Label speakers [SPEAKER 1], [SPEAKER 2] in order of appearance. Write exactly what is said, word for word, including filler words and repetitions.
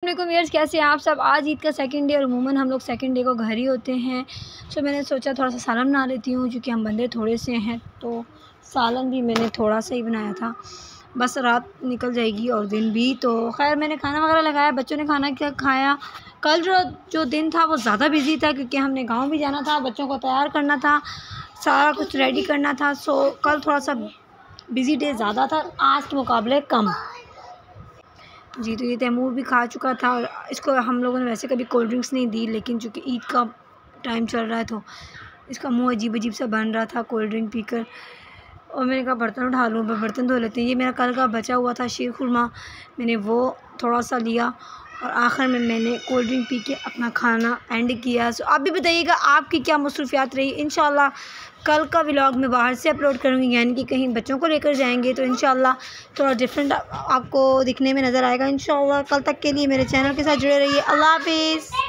[SPEAKER 1] अस्सलाम व्यूअर्स, कैसे हैं आप सब। आज ईद का सेकंड डे और अमूमन हम लोग सेकंड डे को घर ही होते हैं। सो मैंने सोचा थोड़ा सा सालन बना लेती हूँ, क्योंकि हम बंदे थोड़े से हैं तो सालन भी मैंने थोड़ा सा ही बनाया था। बस रात निकल जाएगी और दिन भी। तो खैर मैंने खाना वगैरह लगाया, बच्चों ने खाना क्या खाया। कल जो जो दिन था वो ज़्यादा बिजी था, क्योंकि हमने गाँव भी जाना था, बच्चों को तैयार करना था, सारा कुछ रेडी करना था। सो कल थोड़ा सा बिज़ी डे ज़्यादा था, आज के मुकाबले कम जी। तो ये तैमूर भी खा चुका था और इसको हम लोगों ने वैसे कभी कोल्ड ड्रिंक्स नहीं दी, लेकिन चूँकि ईद का टाइम चल रहा है तो इसका मुंह अजीब अजीब सा बन रहा था कोल्ड ड्रिंक पीकर। और मैंने कहा बर्तन उठा लूँ, बर्तन धो लेते हैं। ये मेरा कल का बचा हुआ था शीर खुरमा, मैंने वो थोड़ा सा लिया और आखिर में मैंने कोल्ड ड्रिंक पी के अपना खाना एंड किया। सो आप भी बताइएगा आपकी क्या मसरूफियात रही। इंशाल्लाह कल का व्लॉग मैं बाहर से अपलोड करूँगी, यानी कि कहीं बच्चों को लेकर जाएंगे तो इंशाल्लाह थोड़ा डिफरेंट आपको दिखने में नज़र आएगा। इंशाल्लाह कल तक के लिए मेरे चैनल के साथ जुड़े रहिए। अल्लाह हाफिज़।